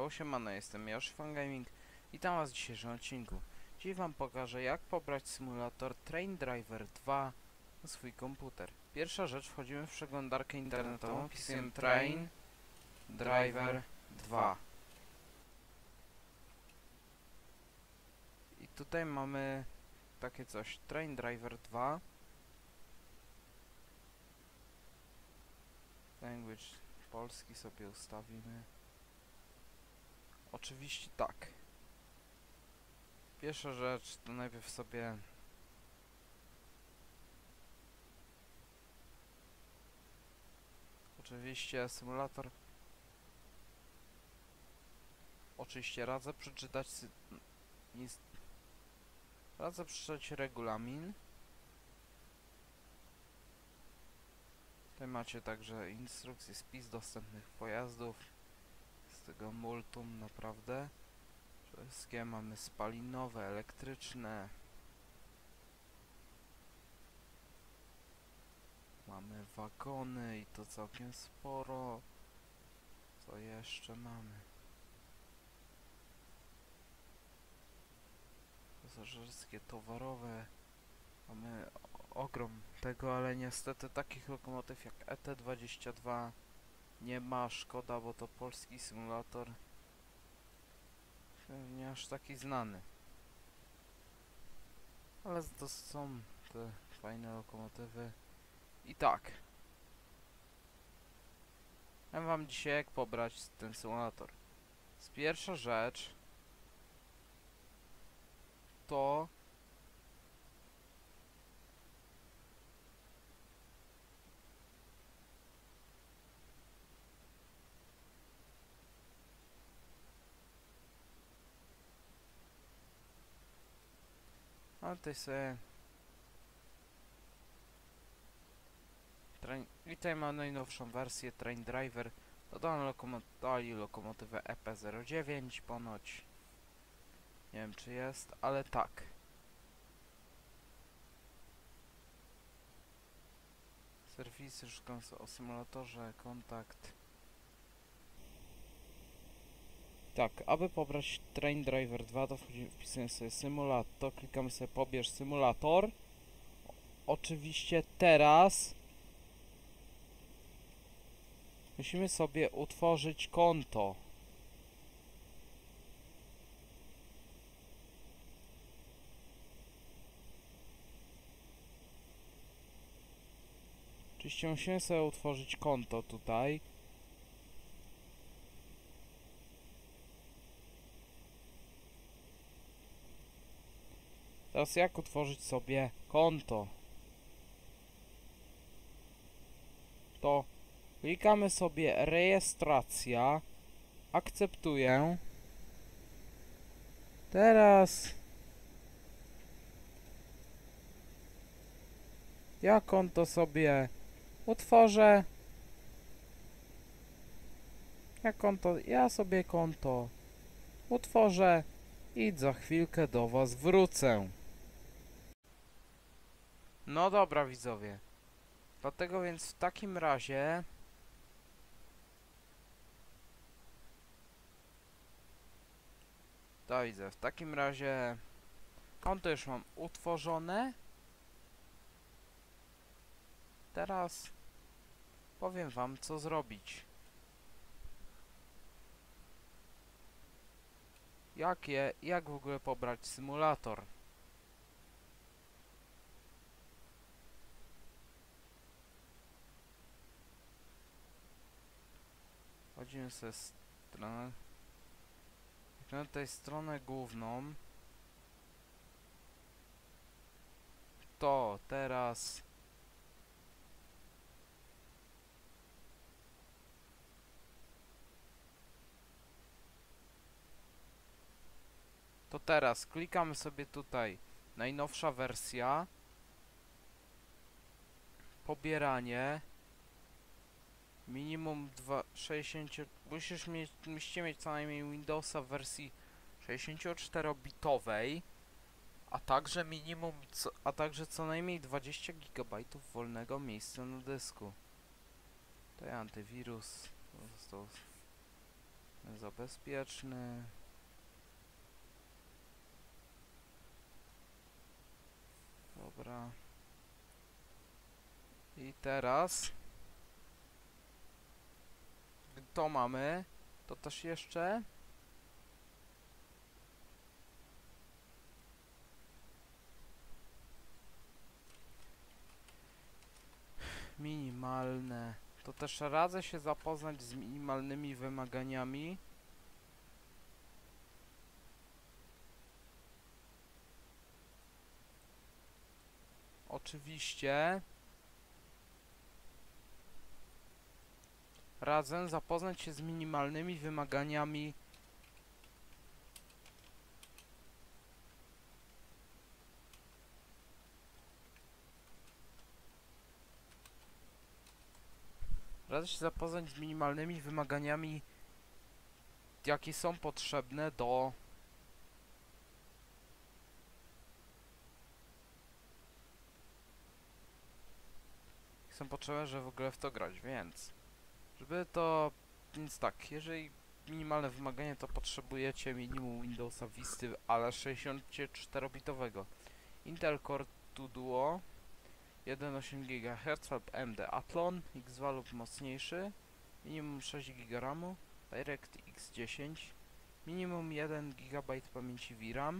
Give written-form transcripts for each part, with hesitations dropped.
Siemano, jestem Yoshi Gaming. Witam was w dzisiejszym odcinku. Dziś wam pokażę, jak pobrać symulator Train Driver 2 na swój komputer. Pierwsza rzecz, wchodzimy w przeglądarkę internetową, wpisujemy Train Driver 2. I tutaj mamy takie coś, Train Driver 2. Language polski sobie ustawimy. Oczywiście tak. Pierwsza rzecz to najpierw sobie oczywiście symulator. Oczywiście radzę przeczytać regulamin. Tutaj macie także instrukcję, spis dostępnych pojazdów. Z tego multum naprawdę. Wszystkie mamy spalinowe, elektryczne. Mamy wagony i to całkiem sporo. Co jeszcze mamy? Pasażerskie, towarowe. Mamy ogrom tego, ale niestety takich lokomotyw jak ET22 nie ma. Szkoda, bo to polski symulator. Nie aż taki znany. Ale to są te fajne lokomotywy. I tak. Ja wam dzisiaj jak pobrać ten symulator. Pierwsza rzecz to ale tutaj sobie i tutaj ma najnowszą wersję Train Driver. Dodano lokomotywę EP09 ponoć. Nie wiem czy jest, ale tak. Serwisy, szukam o symulatorze, kontakt. Tak, aby pobrać Train Driver 2, to wpisujemy sobie symulator, klikamy sobie pobierz symulator. Oczywiście teraz musimy sobie utworzyć konto. Oczywiście musimy sobie utworzyć konto tutaj. Teraz jak utworzyć sobie konto? To klikamy sobie rejestracja. Akceptuję. Teraz ja konto sobie utworzę. Ja sobie konto utworzę i za chwilkę do was wrócę. No dobra widzowie. Dlatego więc w takim razie to widzę, w takim razie konto już mam utworzone. Teraz powiem wam co zrobić. Jak w ogóle pobrać symulator. Wchodzimy sobie stronę. Na tej stronę główną. To teraz klikamy sobie tutaj najnowsza wersja, pobieranie, minimum 60, musicie mieć co najmniej Windowsa w wersji 64-bitowej, a także co najmniej 20 GB wolnego miejsca na dysku. To jest antywirus. za bezpieczny. Dobra. I teraz to mamy. To też jeszcze. Minimalne. To też radzę się zapoznać z minimalnymi wymaganiami. Oczywiście radzę zapoznać się z minimalnymi wymaganiami jakie są potrzebne do żeby w ogóle w to grać, więc tak, jeżeli minimalne wymagania, to potrzebujecie minimum Windowsa Visty, ale 64-bitowego. Intel Core 2 Duo 1,8 GHz lub AMD Athlon X2 lub mocniejszy, minimum 6 GB RAMu, DirectX 10, minimum 1 GB pamięci VRAM,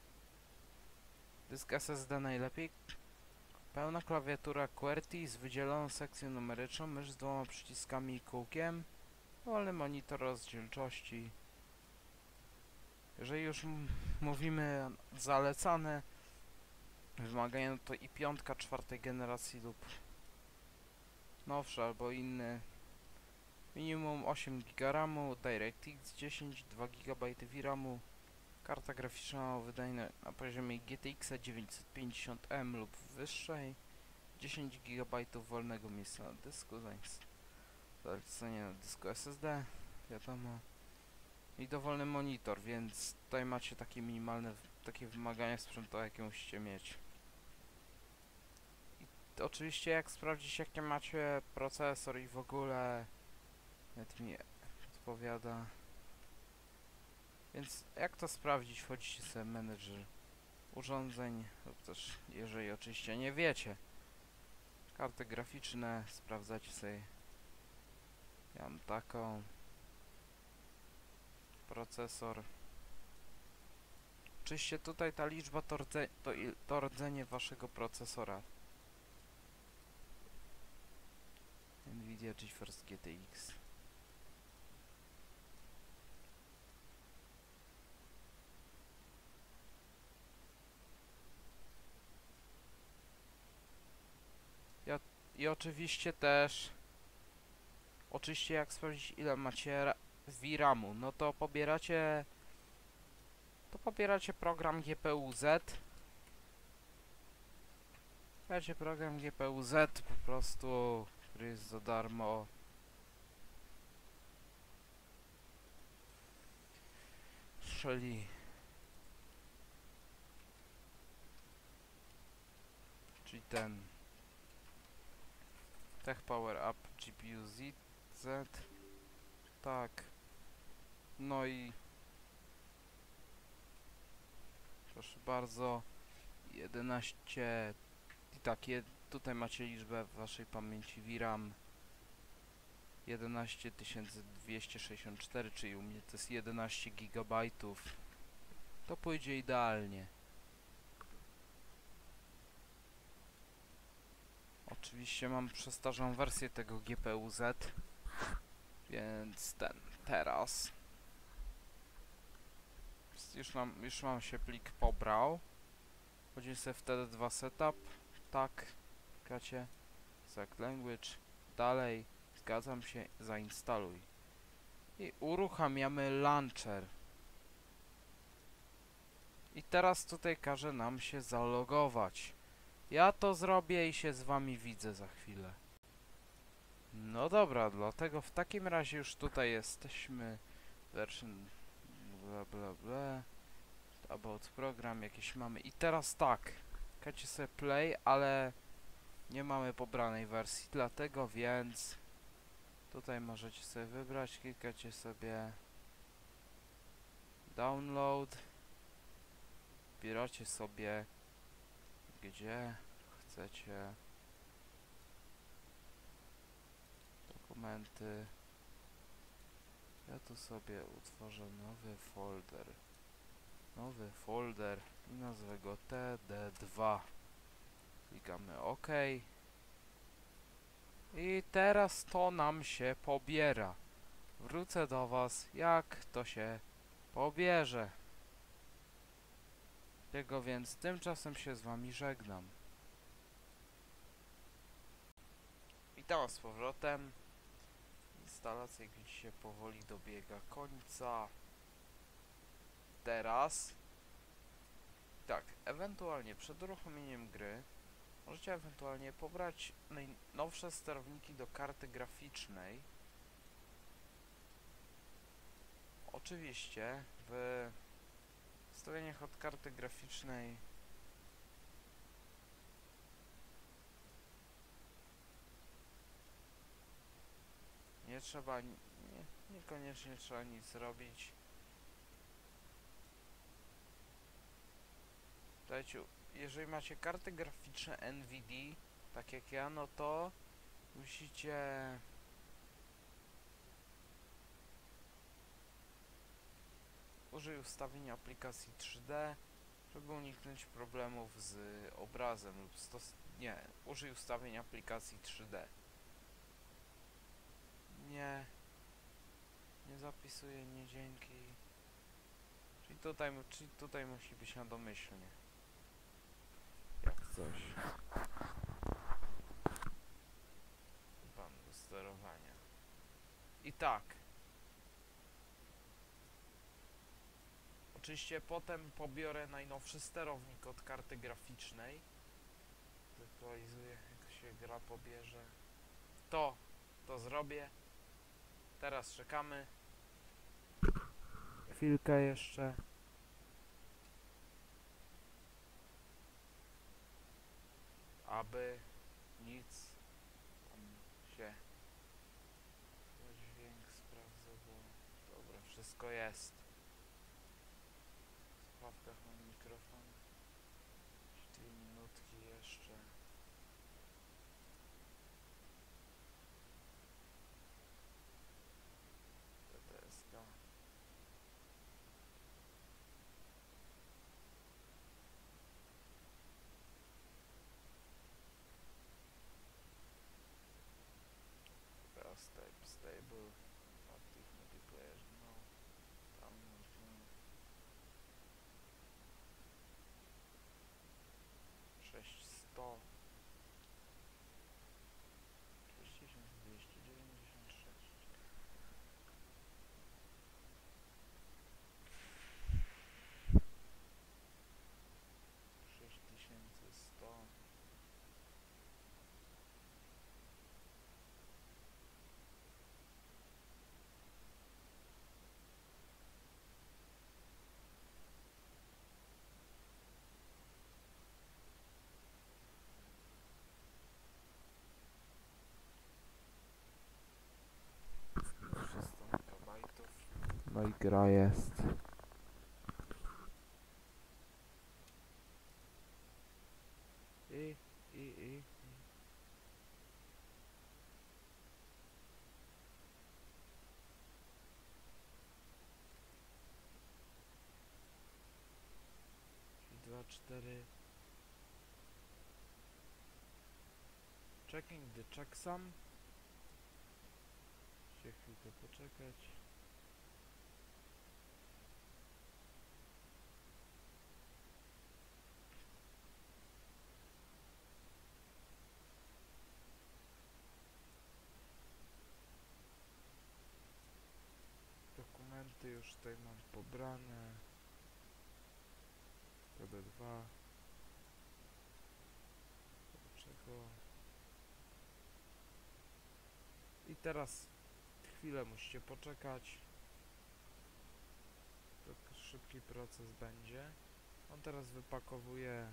dysk SSD najlepiej, pełna klawiatura QWERTY z wydzieloną sekcją numeryczną, mysz z dwoma przyciskami i kółkiem, wolny monitor rozdzielczości. Jeżeli już mówimy zalecane wymagania, no to i piątka 4. generacji lub nowszy albo inny. Minimum 8 GB RAMu, DirectX 10, 2 GB VRAMu, karta graficzna wydajna na poziomie GTX 950M lub wyższej, 10 GB wolnego miejsca na dysku, zalecenie na dysku SSD, wiadomo, i dowolny monitor, więc tutaj macie takie minimalne wymagania sprzętowe, jakie musicie mieć. I oczywiście jak sprawdzić, jakie macie procesor i w ogóle, net mi odpowiada. Więc jak to sprawdzić? Wchodzicie sobie w menedżer urządzeń, lub też, jeżeli oczywiście nie wiecie, karty graficzne, sprawdzacie sobie. Ja mam taką, procesor. Oczywiście tutaj ta liczba to rdzenie waszego procesora. Nvidia GeForce GTX. I oczywiście też, jak sprawdzić, ile macie VRAMu, no to pobieracie program GPU-Z. Macie program GPU-Z po prostu, który jest za darmo. Czyli ten Tech Power Up GPU Z. Tak. No i proszę bardzo, 11. I takie tutaj macie liczbę waszej pamięci VRAM 11264, czyli u mnie to jest 11 GB. To pójdzie idealnie. Oczywiście mam przestarzałą wersję tego GPU-Z, więc teraz już mam się plik pobrał. Wchodzimy sobie w TD2 Setup, tak, klikacie Select Language, dalej, zgadzam się, zainstaluj. I uruchamiamy launcher. I teraz tutaj każe nam się zalogować. Ja to zrobię i się z wami widzę za chwilę. No dobra, dlatego w takim razie już tutaj jesteśmy. Version bla bla bla. About program jakieś mamy. I teraz tak. Klikacie sobie play, ale nie mamy pobranej wersji, dlatego więc tutaj możecie sobie wybrać, klikacie sobie download. Bieracie sobie gdzie chcecie dokumenty. Ja tu sobie utworzę nowy folder i nazwę go TD2. Klikamy OK. I teraz to nam się pobiera. Wrócę do Was, jak to się pobierze. Tego więc tymczasem się z Wami żegnam. Witam z powrotem. Instalacja, jak widzicie, powoli dobiega końca. Teraz tak, ewentualnie przed uruchomieniem gry możecie ewentualnie pobrać najnowsze sterowniki do karty graficznej. Oczywiście w ustawieniach od karty graficznej nie trzeba, niekoniecznie trzeba nic robić. Słuchajcie, jeżeli macie karty graficzne NVIDIA, tak jak ja, no to musicie użyj ustawienia aplikacji 3D, żeby uniknąć problemów z obrazem lub użyj ustawień aplikacji 3D. Nie zapisuję, nie dzięki. Czyli tutaj musi być na domyślnie. Jak coś. Pan do sterowania. I tak. Oczywiście potem pobiorę najnowszy sterownik od karty graficznej. Zaktualizuję, jak się gra pobierze. To zrobię. Teraz czekamy. Chwilkę jeszcze. Aby nic tam się... Dźwięk sprawdzę, bo... Dobra, wszystko jest. W słuchawkach mam mikrofon. 2 minutki jeszcze. TTSK. Teraz type stable. Active multiplayer, no. Download, no. 6100. 6296. 6100. MB. No i gra jest. I. 2, 4. Checking the checksum. Musicie chwilkę poczekać. Dokumenty już tutaj mam pobrane. TD2. Dlaczego? I teraz chwilę musicie poczekać. To szybki proces będzie. On teraz wypakowuje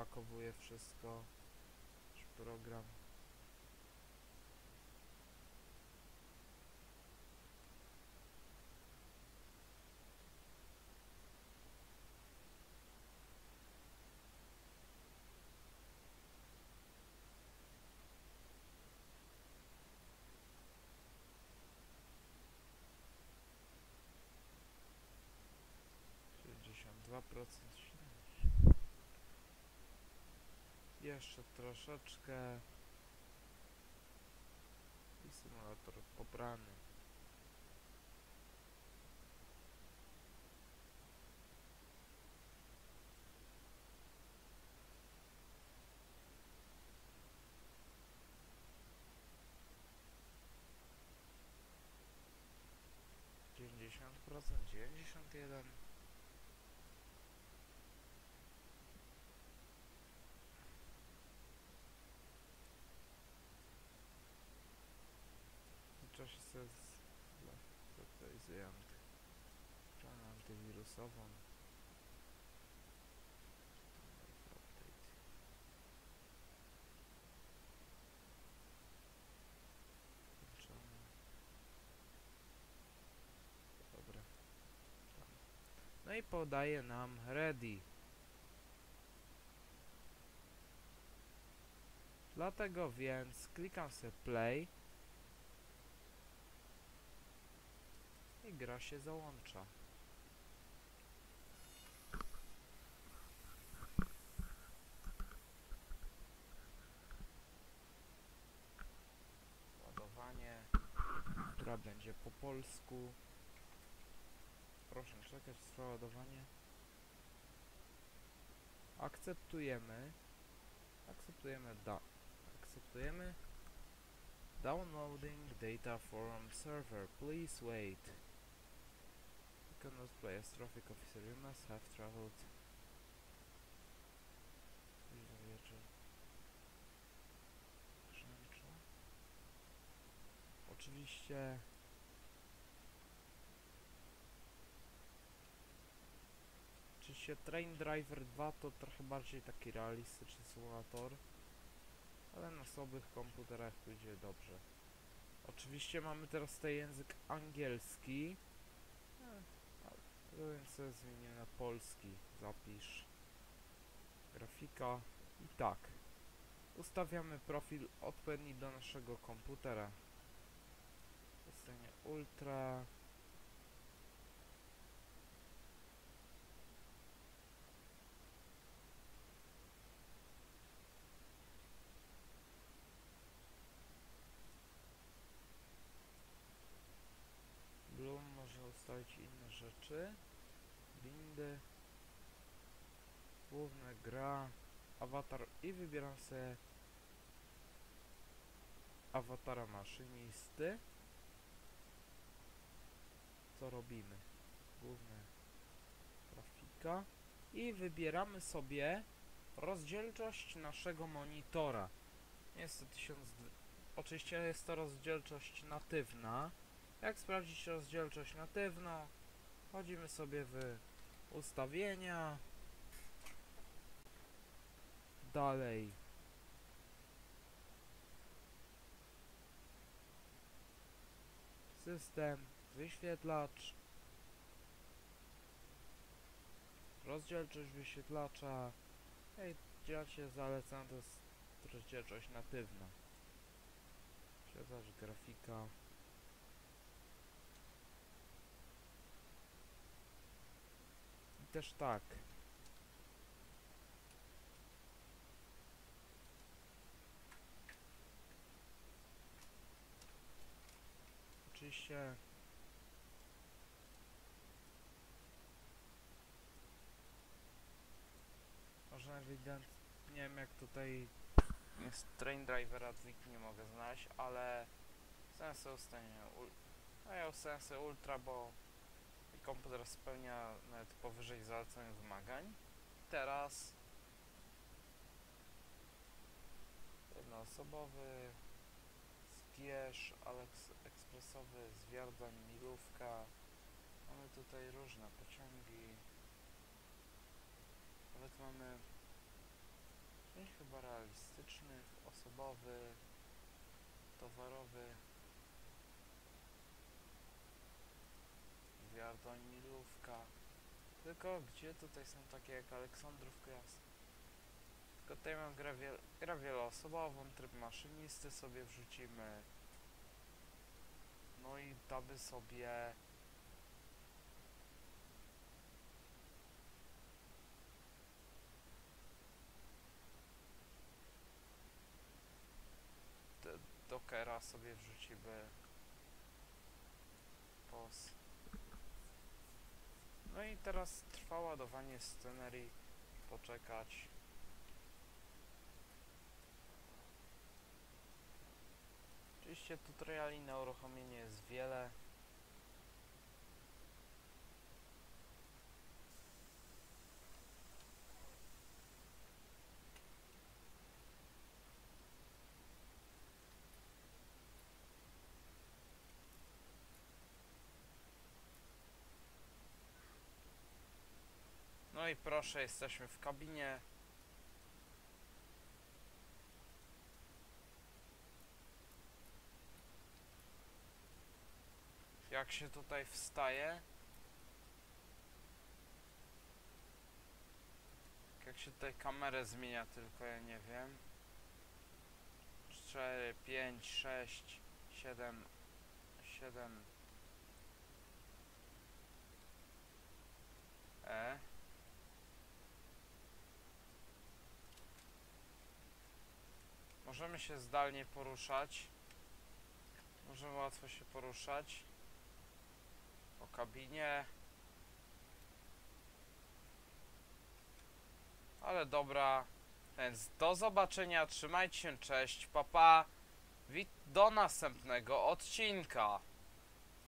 odblokowuje wszystko. Nasz program. Jeszcze troszeczkę i symulator pobrany. %, 91%. W czasie sobie zaktualizuję stronę antywirusową. Update. Włączony. Dobra. No i podaje nam ready. Dlatego więc klikam sobie play i gra się załącza. Ładowanie, która będzie po polsku. Proszę czekać, trwa ładowanie. Akceptujemy. Akceptujemy. Downloading data from server. Please wait. You cannot play as traffic officer. You must have traveled. Oczywiście. Oczywiście Train Driver 2 to trochę bardziej taki realistyczny symulator, ale na słabych komputerach pójdzie dobrze. Oczywiście mamy teraz tutaj język angielski, więc sobie zmienię na polski. Zapisz grafika i tak. Ustawiamy profil odpowiedni do naszego komputera. Ustawienie ultra. Bloom można ustawić inne rzeczy. Windy. Główna gra. Awatar i wybieram sobie awatara maszynisty. Co robimy? Główna grafika. I wybieramy sobie rozdzielczość naszego monitora. Jest to 1000. Oczywiście jest to rozdzielczość natywna. Jak sprawdzić rozdzielczość natywną? Wchodzimy sobie w ustawienia. Dalej. System, wyświetlacz. Rozdzielczość wyświetlacza. I ja się zalecam, to jest rozdzielczość natywna. Wyświetlacz, grafika. I też tak. Oczywiście można ewidentnie, nie wiem jak tutaj jest Train Drivera 2 nie mogę znaleźć, ale sensor ustawienia ja ustawiam sobie ultra, bo komputer spełnia nawet powyżej zalecanych wymagań. Teraz jednoosobowy, zbierz, ekspresowy, Zwiardań, Milówka. Mamy tutaj różne pociągi. Nawet mamy No i chyba realistyczny, osobowy, towarowy, Gwiazdoń Milówka. Tylko gdzie tutaj są takie jak Aleksandrów Gwiazd? Tylko tutaj mam grę wieloosobową, tryb maszynisty sobie wrzucimy. No i damy sobie Dockera sobie wrzucimy. Pos. No i teraz trwa ładowanie scenerii. Poczekać. Oczywiście tutoriali na uruchomienie jest wiele. No i proszę, jesteśmy w kabinie. Jak się tutaj wstaje? Jak się tutaj kamerę zmienia, tylko ja nie wiem. 4, 5, 6, 7, 7 E. Możemy się zdalnie poruszać. Możemy łatwo się poruszać po kabinie. Ale dobra. Więc do zobaczenia. Trzymajcie się. Cześć. Pa, pa. Do następnego odcinka.